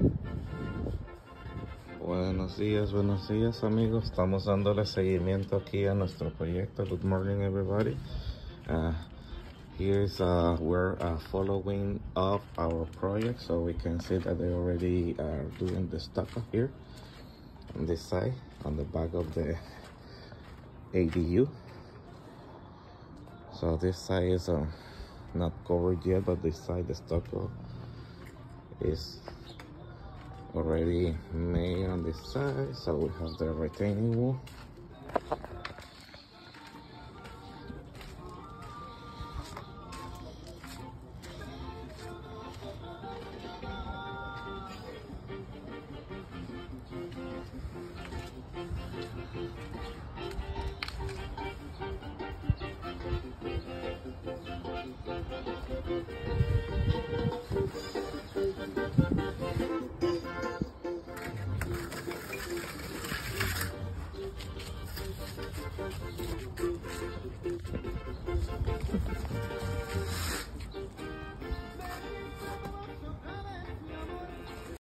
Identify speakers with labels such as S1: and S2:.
S1: Buenos días amigos, estamos dándole seguimiento aquí a nuestro proyecto. Good morning everybody. We're following up our project, so we can see that they already are doing the stucco here on this side, on the back of the ADU. So this side is not covered yet, but this side, the stucco, is already made on this side. So we have the retaining wall